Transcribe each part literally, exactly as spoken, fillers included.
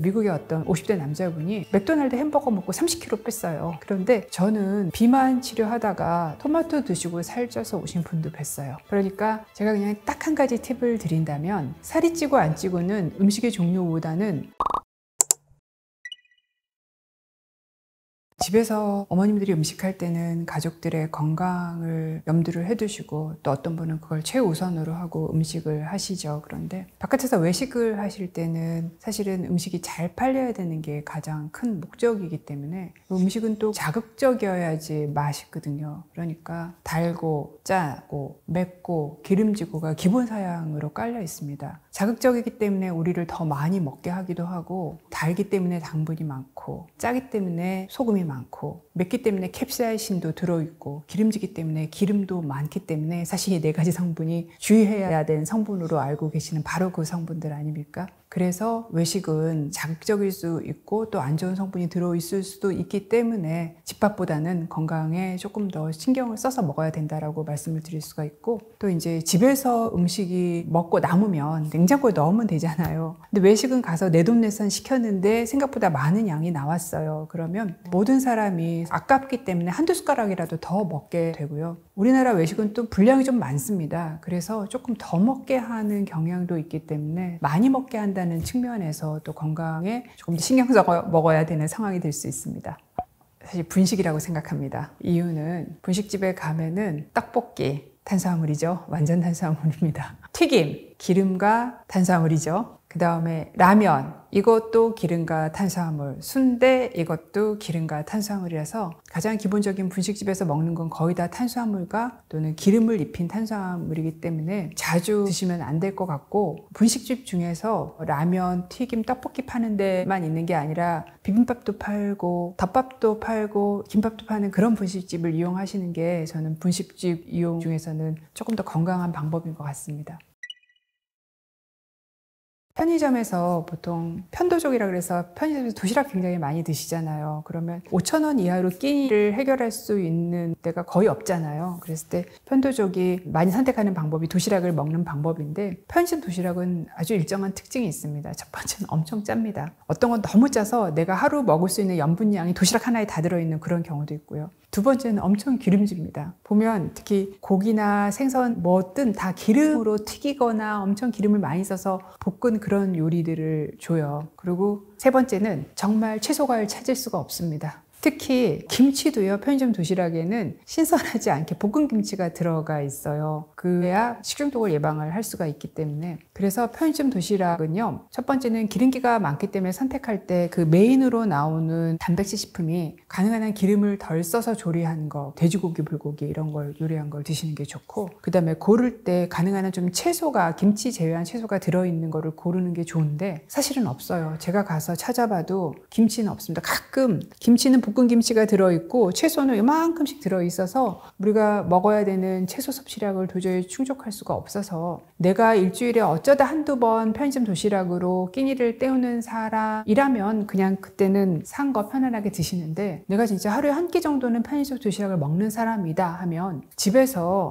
미국의 어떤 오십 대 남자분이 맥도날드 햄버거 먹고 삼십 킬로그램 뺐어요. 그런데 저는 비만 치료하다가 토마토 드시고 살쪄서 오신 분도 뵀어요. 그러니까 제가 그냥 딱 한 가지 팁을 드린다면 살이 찌고 안 찌고는 음식의 종류보다는 집에서 어머님들이 음식할 때는 가족들의 건강을 염두를 해두시고 또 어떤 분은 그걸 최우선으로 하고 음식을 하시죠. 그런데 바깥에서 외식을 하실 때는 사실은 음식이 잘 팔려야 되는 게 가장 큰 목적이기 때문에 음식은 또 자극적이어야지 맛있거든요. 그러니까 달고 짜고 맵고 기름지고가 기본 사양으로 깔려 있습니다. 자극적이기 때문에 우리를 더 많이 먹게 하기도 하고, 달기 때문에 당분이 많고, 짜기 때문에 소금이 많고, 맵기 때문에 캡사이신도 들어있고, 기름지기 때문에 기름도 많기 때문에 사실 이 네 가지 성분이 주의해야 되는 성분으로 알고 계시는 바로 그 성분들 아닙니까? 그래서 외식은 자극적일 수 있고 또 안 좋은 성분이 들어있을 수도 있기 때문에 집밥보다는 건강에 조금 더 신경을 써서 먹어야 된다라고 말씀을 드릴 수가 있고, 또 이제 집에서 음식이 먹고 남으면 냉장고에 넣으면 되잖아요. 근데 외식은 가서 내돈내산 시켰는데 생각보다 많은 양이 나왔어요. 그러면 모든 사람이 아깝기 때문에 한두 숟가락이라도 더 먹게 되고요. 우리나라 외식은 또 분량이 좀 많습니다. 그래서 조금 더 먹게 하는 경향도 있기 때문에 많이 먹게 한다는 측면에서 또 건강에 조금 더 신경 써 먹어야 되는 상황이 될 수 있습니다. 사실 분식이라고 생각합니다. 이유는 분식집에 가면은 떡볶이, 탄수화물이죠. 완전 탄수화물입니다. 튀김, 기름과 탄수화물이죠. 그 다음에 라면, 이것도 기름과 탄수화물, 순대, 이것도 기름과 탄수화물이라서 가장 기본적인 분식집에서 먹는 건 거의 다 탄수화물과 또는 기름을 입힌 탄수화물이기 때문에 자주 드시면 안 될 것 같고, 분식집 중에서 라면, 튀김, 떡볶이 파는 데만 있는 게 아니라 비빔밥도 팔고 덮밥도 팔고 김밥도 파는 그런 분식집을 이용하시는 게 저는 분식집 이용 중에서는 조금 더 건강한 방법인 것 같습니다. 편의점에서 보통 편도족이라 그래서 편의점에서 도시락 굉장히 많이 드시잖아요. 그러면 오천 원 이하로 끼니를 해결할 수 있는 데가 거의 없잖아요. 그랬을 때 편도족이 많이 선택하는 방법이 도시락을 먹는 방법인데, 편의점 도시락은 아주 일정한 특징이 있습니다. 첫 번째는 엄청 짭니다. 어떤 건 너무 짜서 내가 하루 먹을 수 있는 염분량이 도시락 하나에 다 들어있는 그런 경우도 있고요. 두 번째는 엄청 기름집니다. 보면 특히 고기나 생선 뭐든 다 기름으로 튀기거나 엄청 기름을 많이 써서 볶은 그런 요리들을 줘요. 그리고 세 번째는 정말 채소가를 찾을 수가 없습니다. 특히 김치도요, 편의점 도시락에는 신선하지 않게 볶은 김치가 들어가 있어요. 그래야 식중독을 예방을 할 수가 있기 때문에. 그래서 편의점 도시락은요, 첫 번째는 기름기가 많기 때문에 선택할 때 그 메인으로 나오는 단백질 식품이 가능한 한 기름을 덜 써서 조리한 거, 돼지고기, 불고기 이런 걸 요리한 걸 드시는 게 좋고, 그 다음에 고를 때 가능한 한 좀 채소가, 김치 제외한 채소가 들어있는 거를 고르는 게 좋은데 사실은 없어요. 제가 가서 찾아봐도 김치는 없습니다. 가끔 김치는 볶은 김치가 들어있고 채소는 이만큼씩 들어있어서 우리가 먹어야 되는 채소 섭취량을 도저히 충족할 수가 없어서, 내가 일주일에 어쩌다 한두 번 편의점 도시락으로 끼니를 때우는 사람이라면 그냥 그때는 산 거 편안하게 드시는데, 내가 진짜 하루에 한 끼 정도는 편의점 도시락을 먹는 사람이다 하면 집에서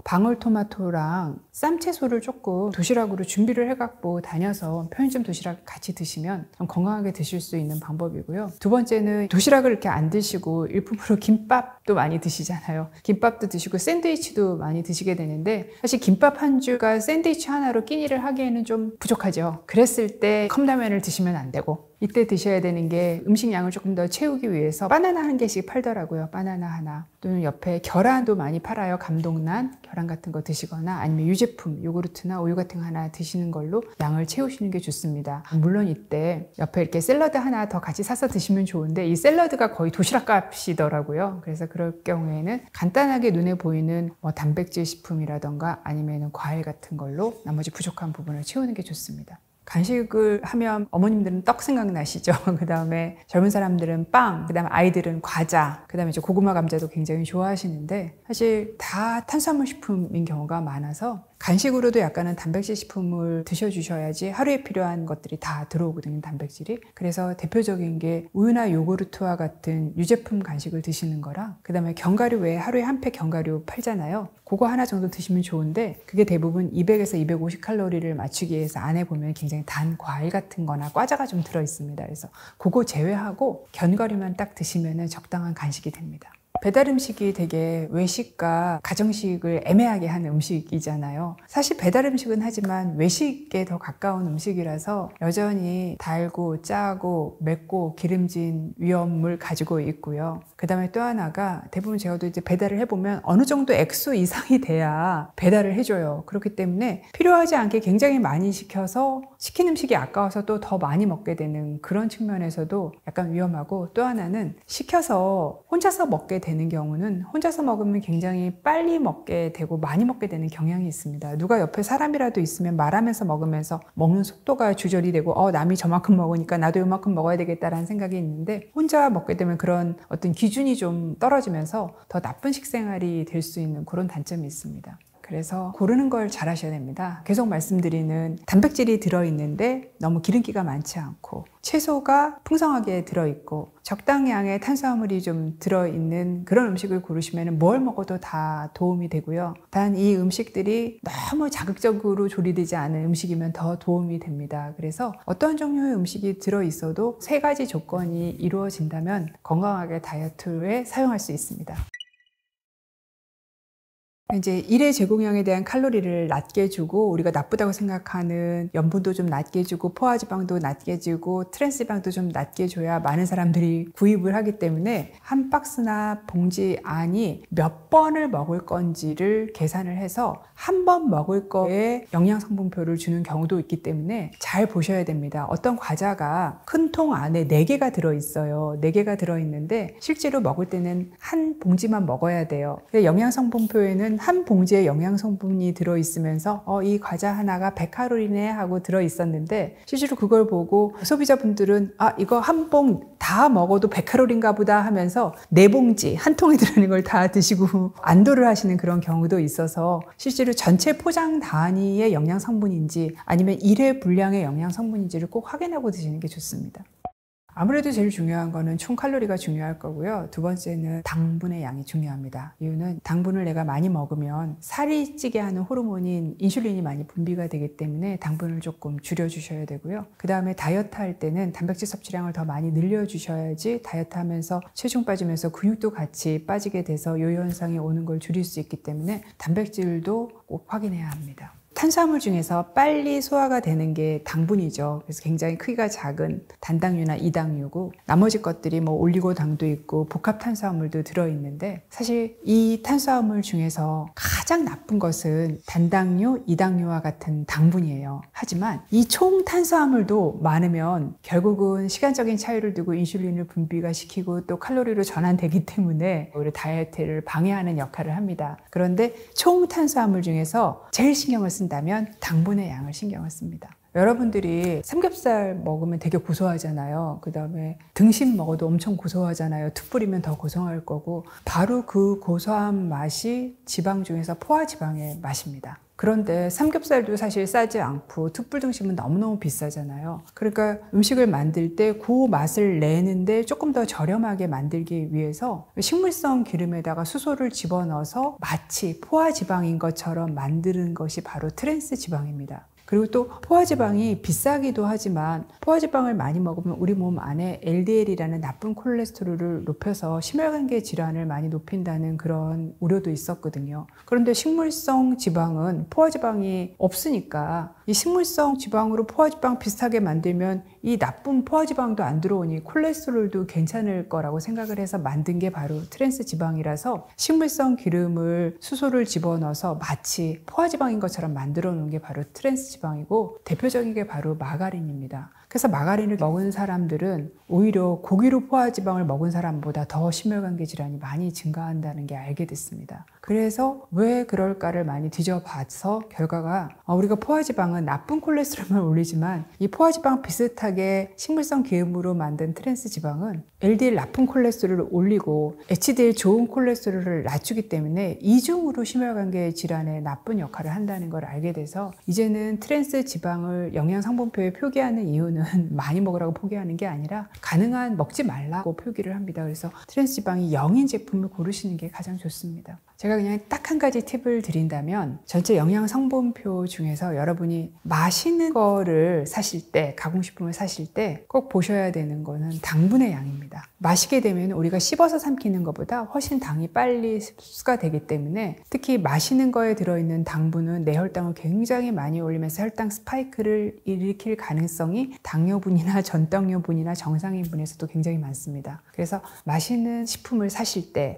방울토마토랑 쌈채소를 조금 도시락으로 준비를 해갖고 다녀서 편의점 도시락 같이 드시면 좀 건강하게 드실 수 있는 방법이고요. 두 번째는 도시락을 이렇게 안 드시고 일품으로 김밥도 많이 드시잖아요. 김밥도 드시고 샌드위치도 많이 드시게 되는데, 사실 김밥 한 줄과 샌드위치 하나로 끼니를 하기에는 좀 부족하죠. 그랬을 때 컵라면을 드시면 안 되고, 이때 드셔야 되는 게 음식량을 조금 더 채우기 위해서 바나나 한 개씩 팔더라고요. 바나나 하나. 또는 옆에 계란도 많이 팔아요. 감동란, 계란 같은 거 드시거나 아니면 유제품, 요구르트나 우유 같은 거 하나 드시는 걸로 양을 채우시는 게 좋습니다. 물론 이때 옆에 이렇게 샐러드 하나 더 같이 사서 드시면 좋은데, 이 샐러드가 거의 도시락 값이더라고요. 그래서 그럴 경우에는 간단하게 눈에 보이는 뭐 단백질 식품이라던가 아니면 과일 같은 걸로 나머지 부족한 부분을 채우는 게 좋습니다. 간식을 하면 어머님들은 떡 생각나시죠? 그 다음에 젊은 사람들은 빵, 그 다음에 아이들은 과자, 그 다음에 이제 고구마 감자도 굉장히 좋아하시는데, 사실 다 탄수화물 식품인 경우가 많아서 간식으로도 약간은 단백질 식품을 드셔주셔야지 하루에 필요한 것들이 다 들어오거든요, 단백질이. 그래서 대표적인 게 우유나 요구르트와 같은 유제품 간식을 드시는 거랑, 그 다음에 견과류 외에 하루에 한 팩 견과류 팔잖아요. 그거 하나 정도 드시면 좋은데, 그게 대부분 이백에서 이백오십 칼로리를 맞추기 위해서 안에 보면 굉장히 단 과일 같은 거나 과자가 좀 들어있습니다. 그래서 그거 제외하고 견과류만 딱 드시면 적당한 간식이 됩니다. 배달 음식이 되게 외식과 가정식을 애매하게 하는 음식이잖아요. 사실 배달 음식은 하지만 외식에 더 가까운 음식이라서 여전히 달고 짜고 맵고 기름진 위험을 가지고 있고요. 그 다음에 또 하나가 대부분 제가 또 이제 배달을 해보면 어느 정도 액수 이상이 돼야 배달을 해줘요. 그렇기 때문에 필요하지 않게 굉장히 많이 시켜서 시킨 음식이 아까워서 또 더 많이 먹게 되는 그런 측면에서도 약간 위험하고, 또 하나는 시켜서 혼자서 먹게 되는 경우는 혼자서 먹으면 굉장히 빨리 먹게 되고 많이 먹게 되는 경향이 있습니다. 누가 옆에 사람이라도 있으면 말하면서 먹으면서 먹는 속도가 조절이 되고 어 남이 저만큼 먹으니까 나도 이만큼 먹어야 되겠다라는 생각이 있는데, 혼자 먹게 되면 그런 어떤 기준이 좀 떨어지면서 더 나쁜 식생활이 될 수 있는 그런 단점이 있습니다. 그래서 고르는 걸 잘 하셔야 됩니다. 계속 말씀드리는 단백질이 들어있는데 너무 기름기가 많지 않고, 채소가 풍성하게 들어있고 적당량의 탄수화물이 좀 들어있는 그런 음식을 고르시면 뭘 먹어도 다 도움이 되고요. 단 이 음식들이 너무 자극적으로 조리되지 않은 음식이면 더 도움이 됩니다. 그래서 어떤 종류의 음식이 들어있어도 세 가지 조건이 이루어진다면 건강하게 다이어트에 사용할 수 있습니다. 이제 일회 제공량에 대한 칼로리를 낮게 주고, 우리가 나쁘다고 생각하는 염분도 좀 낮게 주고 포화지방도 낮게 주고 트랜스지방도 좀 낮게 줘야 많은 사람들이 구입을 하기 때문에 한 박스나 봉지 안이 몇 번을 먹을 건지를 계산을 해서 한 번 먹을 거에 영양성분표를 주는 경우도 있기 때문에 잘 보셔야 됩니다. 어떤 과자가 큰 통 안에 네 개가 들어있어요. 네 개가 들어있는데 실제로 먹을 때는 한 봉지만 먹어야 돼요. 영양성분표에는 한 봉지에 영양성분이 들어있으면서 어, 이 과자 하나가 백 칼로리네 하고 들어있었는데, 실제로 그걸 보고 소비자분들은 아 이거 한 봉 다 먹어도 백 칼로리인가 보다 하면서 네 봉지 한 통에 들어있는 걸 다 드시고 안도를 하시는 그런 경우도 있어서, 실제로 전체 포장 단위의 영양성분인지 아니면 일회 분량의 영양성분인지를 꼭 확인하고 드시는 게 좋습니다. 아무래도 제일 중요한 거는 총 칼로리가 중요할 거고요. 두 번째는 당분의 양이 중요합니다. 이유는 당분을 내가 많이 먹으면 살이 찌게 하는 호르몬인 인슐린이 많이 분비가 되기 때문에 당분을 조금 줄여주셔야 되고요. 그 다음에 다이어트 할 때는 단백질 섭취량을 더 많이 늘려주셔야지 다이어트 하면서 체중 빠지면서 근육도 같이 빠지게 돼서 요요 현상이 오는 걸 줄일 수 있기 때문에 단백질도 꼭 확인해야 합니다. 탄수화물 중에서 빨리 소화가 되는 게 당분이죠. 그래서 굉장히 크기가 작은 단당류나 이당류고, 나머지 것들이 뭐 올리고당도 있고 복합 탄수화물도 들어있는데, 사실 이 탄수화물 중에서 가장 나쁜 것은 단당류, 이당류와 같은 당분이에요. 하지만 이 총 탄수화물도 많으면 결국은 시간적인 차이를 두고 인슐린을 분비가 시키고 또 칼로리로 전환되기 때문에 오히려 다이어트를 방해하는 역할을 합니다. 그런데 총 탄수화물 중에서 제일 신경을 쓴 다면 당분의 양을 신경을 씁니다. 여러분들이 삼겹살 먹으면 되게 고소하잖아요. 그 다음에 등심 먹어도 엄청 고소하잖아요. 툭 뿌리면 더 고소할 거고, 바로 그 고소한 맛이 지방 중에서 포화지방의 맛입니다. 그런데 삼겹살도 사실 싸지 않고 툭불 등심은 너무너무 비싸잖아요. 그러니까 음식을 만들 때 그 맛을 내는데 조금 더 저렴하게 만들기 위해서 식물성 기름에다가 수소를 집어넣어서 마치 포화지방인 것처럼 만드는 것이 바로 트랜스 지방입니다. 그리고 또 포화지방이 비싸기도 하지만 포화지방을 많이 먹으면 우리 몸 안에 엘디엘이라는 나쁜 콜레스테롤을 높여서 심혈관계 질환을 많이 높인다는 그런 우려도 있었거든요. 그런데 식물성 지방은 포화지방이 없으니까 이 식물성 지방으로 포화지방 비슷하게 만들면 이 나쁜 포화지방도 안 들어오니 콜레스테롤도 괜찮을 거라고 생각을 해서 만든 게 바로 트랜스 지방이라서, 식물성 기름을 수소를 집어넣어서 마치 포화지방인 것처럼 만들어 놓은 게 바로 트랜스 지방이고, 대표적인 게 바로 마가린입니다. 그래서 마가린을 먹은 사람들은 오히려 고기로 포화지방을 먹은 사람보다 더 심혈관계 질환이 많이 증가한다는 게 알게 됐습니다. 그래서 왜 그럴까를 많이 뒤져봐서 결과가 우리가 포화지방은 나쁜 콜레스테롤을 올리지만 이 포화지방 비슷하게 식물성 기름으로 만든 트랜스 지방은 엘디엘 나쁜 콜레스테롤을 올리고 에이치디엘 좋은 콜레스테롤을 낮추기 때문에 이중으로 심혈관계 질환에 나쁜 역할을 한다는 걸 알게 돼서 이제는 트랜스 지방을 영양성분표에 표기하는 이유는 많이 먹으라고 표기하는 게 아니라 가능한 먹지 말라고 표기를 합니다. 그래서 트랜스 지방이 영인 제품을 고르시는 게 가장 좋습니다. 제가 그냥 딱 한 가지 팁을 드린다면 전체 영양 성분표 중에서 여러분이 마시는 거를 사실 때, 가공식품을 사실 때 꼭 보셔야 되는 거는 당분의 양입니다. 마시게 되면 우리가 씹어서 삼키는 것보다 훨씬 당이 빨리 흡수가 되기 때문에 특히 마시는 거에 들어있는 당분은 뇌혈당을 굉장히 많이 올리면서 혈당 스파이크를 일으킬 가능성이 당뇨분이나 전당뇨분이나 정상인분에서도 굉장히 많습니다. 그래서 마시는 식품을 사실 때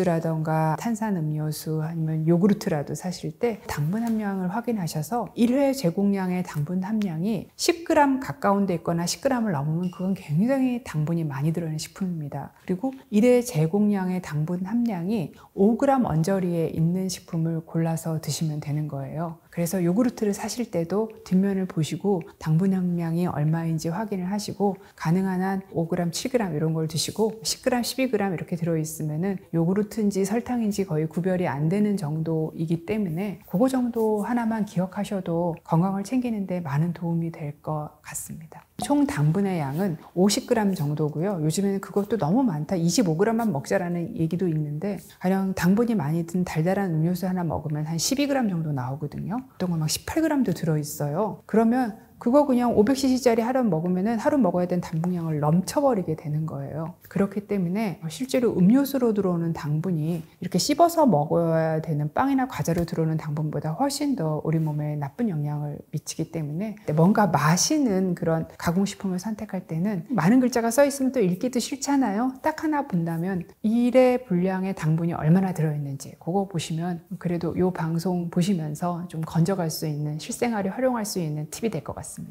주스라던가 탄산음료수 아니면 요구르트라도 사실 때 당분 함량을 확인하셔서 일 회 제공량의 당분 함량이 십 그램 가까운 데 있거나 십 그램을 넘으면 그건 굉장히 당분이 많이 들어있는 식품입니다. 그리고 일 회 제공량의 당분 함량이 오 그램 언저리에 있는 식품을 골라서 드시면 되는 거예요. 그래서 요구르트를 사실 때도 뒷면을 보시고 당분 함량이 얼마인지 확인을 하시고 가능한 한 오 그램, 칠 그램 이런 걸 드시고 십 그램, 십이 그램 이렇게 들어있으면은 요구르트인지 설탕인지 거의 구별이 안 되는 정도이기 때문에 그거 정도 하나만 기억하셔도 건강을 챙기는데 많은 도움이 될 것 같습니다. 총 당분의 양은 오십 그램 정도고요. 요즘에는 그것도 너무 많다. 이십오 그램만 먹자라는 얘기도 있는데 가령 당분이 많이 든 달달한 음료수 하나 먹으면 한 십이 그램 정도 나오거든요. 어떤 건 막 십팔 그램도 들어있어요. 그러면 그거 그냥 오백 씨씨짜리 하루 먹으면 하루 먹어야 되는 당분량을 넘쳐버리게 되는 거예요. 그렇기 때문에 실제로 음료수로 들어오는 당분이 이렇게 씹어서 먹어야 되는 빵이나 과자로 들어오는 당분보다 훨씬 더 우리 몸에 나쁜 영향을 미치기 때문에 뭔가 마시는 그런 가공식품을 선택할 때는 많은 글자가 써 있으면 또 읽기도 싫잖아요. 딱 하나 본다면 일 회 분량의 당분이 얼마나 들어있는지 그거 보시면 그래도 이 방송 보시면서 좀 건져갈 수 있는 실생활에 활용할 수 있는 팁이 될 것 같습니다.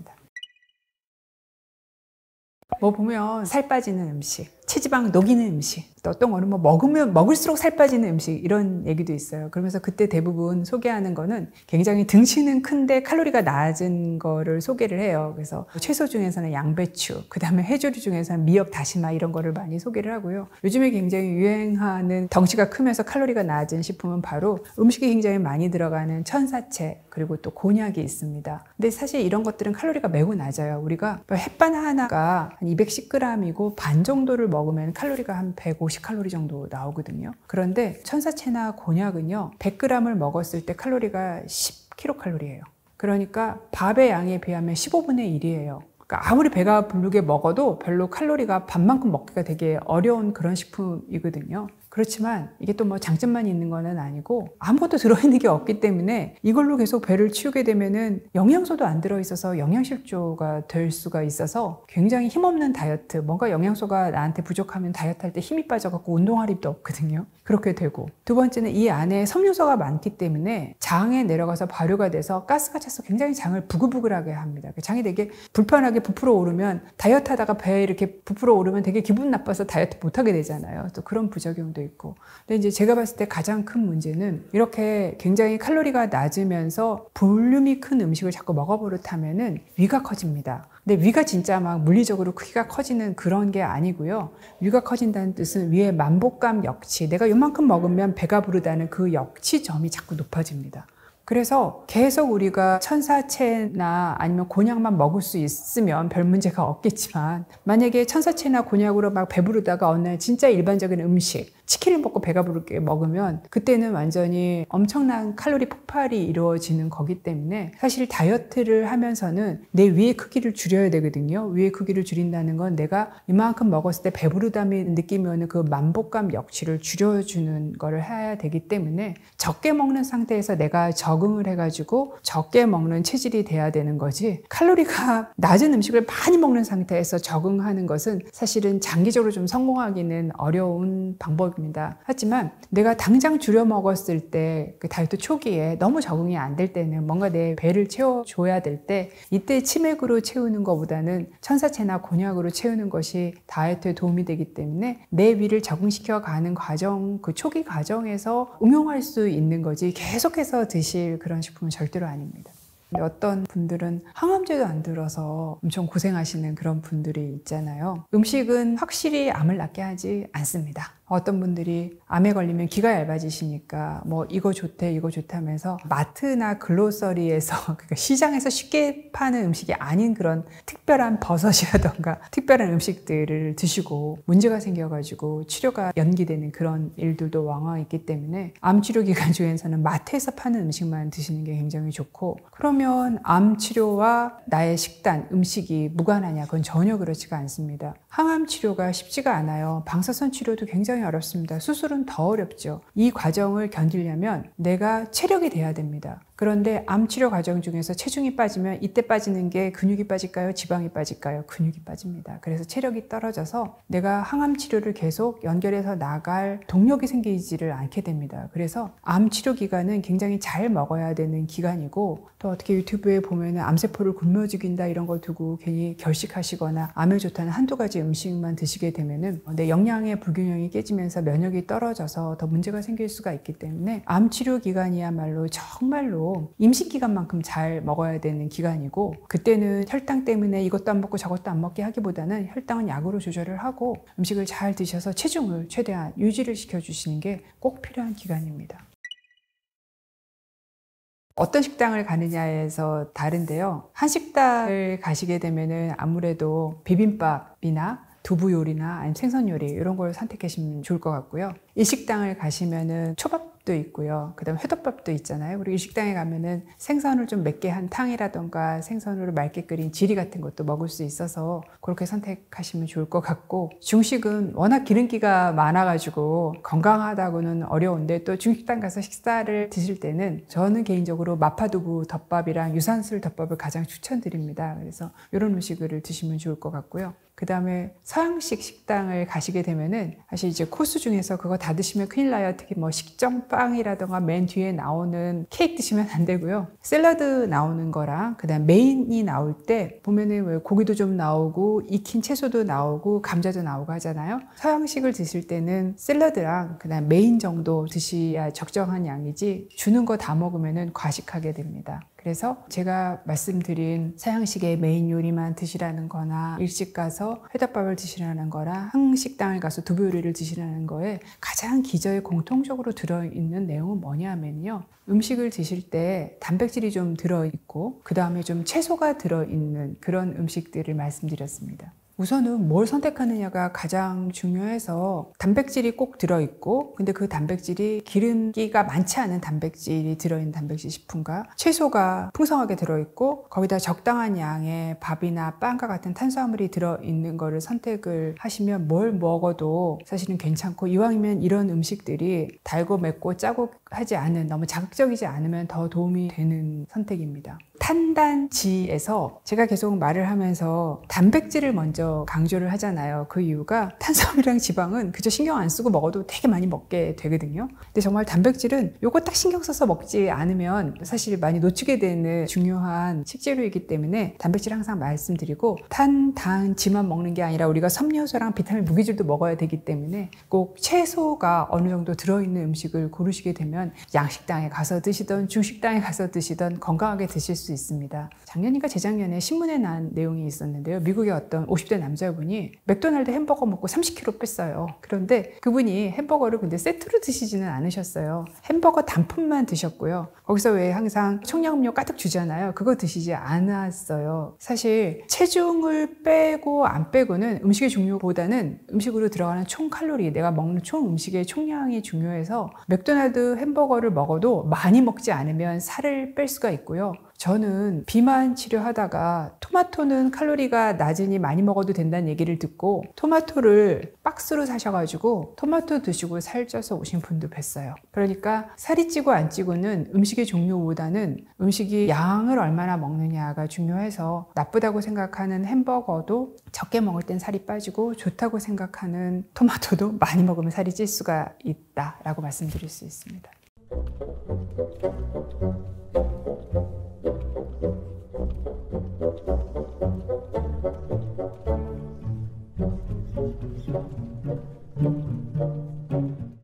뭐 보면 살 빠지는 음식, 체지방 녹이는 음식, 또 어떤 거는 뭐 먹으면 먹을수록 살 빠지는 음식 이런 얘기도 있어요. 그러면서 그때 대부분 소개하는 거는 굉장히 등치는 큰데 칼로리가 낮은 거를 소개를 해요. 그래서 채소 중에서는 양배추, 그 다음에 해조류 중에서는 미역, 다시마 이런 거를 많이 소개를 하고요. 요즘에 굉장히 유행하는 덩치가 크면서 칼로리가 낮은 식품은 바로 음식이 굉장히 많이 들어가는 천사채 그리고 또 곤약이 있습니다. 근데 사실 이런 것들은 칼로리가 매우 낮아요. 우리가 햇반 하나가 한 이백십 그램이고 반 정도를 먹으면 칼로리가 한 백오십 칼로리 정도 나오거든요. 그런데 천사채나 곤약은요, 백 그램을 먹었을 때 칼로리가 십 킬로칼로리예요. 그러니까 밥의 양에 비하면 십오분의 일이에요. 그러니까 아무리 배가 부르게 먹어도 별로 칼로리가 밥만큼 먹기가 되게 어려운 그런 식품이거든요. 그렇지만 이게 또 뭐 장점만 있는 거는 아니고 아무것도 들어있는 게 없기 때문에 이걸로 계속 배를 채우게 되면은 영양소도 안 들어있어서 영양실조가 될 수가 있어서 굉장히 힘없는 다이어트, 뭔가 영양소가 나한테 부족하면 다이어트 할 때 힘이 빠져갖고 운동할 힘도 없거든요. 그렇게 되고 두 번째는 이 안에 섬유소가 많기 때문에 장에 내려가서 발효가 돼서 가스가 차서 굉장히 장을 부글부글하게 합니다. 장이 되게 불편하게 부풀어 오르면 다이어트 하다가 배에 이렇게 부풀어 오르면 되게 기분 나빠서 다이어트 못하게 되잖아요. 또 그런 부작용도 있고. 근데 이제 제가 봤을 때 가장 큰 문제는 이렇게 굉장히 칼로리가 낮으면서 볼륨이 큰 음식을 자꾸 먹어버릇하면은 위가 커집니다. 근데 위가 진짜 막 물리적으로 크기가 커지는 그런 게 아니고요. 위가 커진다는 뜻은 위에 만복감 역치, 내가 요만큼 먹으면 배가 부르다는 그 역치점이 자꾸 높아집니다. 그래서 계속 우리가 천사채나 아니면 곤약만 먹을 수 있으면 별 문제가 없겠지만 만약에 천사채나 곤약으로 막 배부르다가 어느 날 진짜 일반적인 음식, 치킨을 먹고 배가 부르게 먹으면 그때는 완전히 엄청난 칼로리 폭발이 이루어지는 거기 때문에 사실 다이어트를 하면서는 내 위의 크기를 줄여야 되거든요. 위의 크기를 줄인다는 건 내가 이만큼 먹었을 때 배부르다는 느낌이 오는 그 만복감 역치를 줄여주는 거를 해야 되기 때문에 적게 먹는 상태에서 내가 적응을 해가지고 적게 먹는 체질이 돼야 되는 거지, 칼로리가 낮은 음식을 많이 먹는 상태에서 적응하는 것은 사실은 장기적으로 좀 성공하기는 어려운 방법입니다. 겁니다. 하지만 내가 당장 줄여 먹었을 때 그 다이어트 초기에 너무 적응이 안 될 때는 뭔가 내 배를 채워줘야 될 때 이때 치맥으로 채우는 것보다는 천사채나 곤약으로 채우는 것이 다이어트에 도움이 되기 때문에 내 위를 적응시켜 가는 과정, 그 초기 과정에서 응용할 수 있는 거지 계속해서 드실 그런 식품은 절대로 아닙니다. 어떤 분들은 항암제도 안 들어서 엄청 고생하시는 그런 분들이 있잖아요. 음식은 확실히 암을 낫게 하지 않습니다. 어떤 분들이 암에 걸리면 기가 얇아지시니까 뭐 이거 좋대 이거 좋다면서 마트나 글로서리에서 그러니까 시장에서 쉽게 파는 음식이 아닌 그런 특별한 버섯이라던가 특별한 음식들을 드시고 문제가 생겨가지고 치료가 연기되는 그런 일들도 왕왕 있기 때문에 암 치료 기간 중에서는 마트에서 파는 음식만 드시는 게 굉장히 좋고, 그러면 암 치료와 나의 식단, 음식이 무관하냐? 그건 전혀 그렇지가 않습니다. 항암 치료가 쉽지가 않아요. 방사선 치료도 굉장히 어렵습니다. 수술은 더 어렵죠. 이 과정을 견디려면 내가 체력이 돼야 됩니다. 그런데 암 치료 과정 중에서 체중이 빠지면 이때 빠지는 게 근육이 빠질까요? 지방이 빠질까요? 근육이 빠집니다. 그래서 체력이 떨어져서 내가 항암 치료를 계속 연결해서 나갈 동력이 생기지를 않게 됩니다. 그래서 암 치료 기간은 굉장히 잘 먹어야 되는 기간이고, 또 어떻게 유튜브에 보면은 암세포를 굶어 죽인다 이런 걸 두고 괜히 결식하시거나 암에 좋다는 한두 가지 음식만 드시게 되면은 내 영양의 불균형이 깨지면서 면역이 떨어져서 더 문제가 생길 수가 있기 때문에 암 치료 기간이야말로 정말로 임신 기간만큼 잘 먹어야 되는 기간이고, 그때는 혈당 때문에 이것도 안 먹고 저것도 안 먹게 하기보다는 혈당은 약으로 조절을 하고 음식을 잘 드셔서 체중을 최대한 유지를 시켜주시는 게 꼭 필요한 기간입니다. 어떤 식당을 가느냐에서 다른데요. 한식당을 가시게 되면은 아무래도 비빔밥이나 두부 요리나 아니면 생선 요리 이런 걸 선택하시면 좋을 것 같고요. 이 식당을 가시면은 초밥도 있고요. 그 다음에 회덮밥도 있잖아요. 그리고 이 식당에 가면은 생선을 좀 맵게 한 탕이라던가 생선으로 맑게 끓인 지리 같은 것도 먹을 수 있어서 그렇게 선택하시면 좋을 것 같고, 중식은 워낙 기름기가 많아가지고 건강하다고는 어려운데, 또 중식당 가서 식사를 드실 때는 저는 개인적으로 마파두부 덮밥이랑 유산슬 덮밥을 가장 추천드립니다. 그래서 이런 음식을 드시면 좋을 것 같고요. 그 다음에 서양식 식당을 가시게 되면은 사실 이제 코스 중에서 그거 다 드시면 큰일 나요. 특히 뭐 식전빵이라던가 맨 뒤에 나오는 케이크 드시면 안 되고요. 샐러드 나오는 거랑 그 다음 메인이 나올 때 보면은 왜 고기도 좀 나오고 익힌 채소도 나오고 감자도 나오고 하잖아요. 서양식을 드실 때는 샐러드랑 그 다음 메인 정도 드셔야 적정한 양이지 주는 거 다 먹으면은 과식하게 됩니다. 그래서 제가 말씀드린 서양식의 메인 요리만 드시라는 거나 일식 가서 회덮밥을 드시라는 거나 한식당을 가서 두부 요리를 드시라는 거에 가장 기저에 공통적으로 들어있는 내용은 뭐냐 하면요. 음식을 드실 때 단백질이 좀 들어있고 그 다음에 좀 채소가 들어있는 그런 음식들을 말씀드렸습니다. 우선은 뭘 선택하느냐가 가장 중요해서 단백질이 꼭 들어있고, 근데 그 단백질이 기름기가 많지 않은 단백질이 들어있는 단백질 식품과 채소가 풍성하게 들어있고 거기다 적당한 양의 밥이나 빵과 같은 탄수화물이 들어있는 거를 선택을 하시면 뭘 먹어도 사실은 괜찮고, 이왕이면 이런 음식들이 달고 맵고 짜고 하지 않은, 너무 자극적이지 않으면 더 도움이 되는 선택입니다. 탄단지에서 제가 계속 말을 하면서 단백질을 먼저 강조를 하잖아요. 그 이유가 탄수화물이랑 지방은 그저 신경 안 쓰고 먹어도 되게 많이 먹게 되거든요. 근데 정말 단백질은 요거 딱 신경 써서 먹지 않으면 사실 많이 놓치게 되는 중요한 식재료이기 때문에 단백질 항상 말씀드리고, 탄, 당, 지만 먹는 게 아니라 우리가 섬유소랑 비타민, 무기질도 먹어야 되기 때문에 꼭 채소가 어느 정도 들어있는 음식을 고르시게 되면 양식당에 가서 드시던 중식당에 가서 드시던 건강하게 드실 수 있습니다. 작년인가 재작년에 신문에 난 내용이 있었는데요. 미국의 어떤 오십 대 남자분이 맥도날드 햄버거 먹고 삼십 킬로그램 뺐어요. 그런데 그분이 햄버거를 근데 세트로 드시지는 않으셨어요. 햄버거 단품만 드셨고요. 거기서 왜 항상 청량음료 가득 주잖아요. 그거 드시지 않았어요. 사실 체중을 빼고 안 빼고는 음식의 종류보다는 음식으로 들어가는 총 칼로리, 내가 먹는 총 음식의 총량이 중요해서 맥도날드 햄버거를 먹어도 많이 먹지 않으면 살을 뺄 수가 있고요. 저는 비만 치료하다가 토마토는 칼로리가 낮으니 많이 먹어도 된다는 얘기를 듣고 토마토를 박스로 사셔가지고 토마토 드시고 살쪄서 오신 분도 뵀어요. 그러니까 살이 찌고 안 찌고는 음식의 종류보다는 음식이 양을 얼마나 먹느냐가 중요해서 나쁘다고 생각하는 햄버거도 적게 먹을 땐 살이 빠지고 좋다고 생각하는 토마토도 많이 먹으면 살이 찔 수가 있다라고 말씀드릴 수 있습니다. Thank you.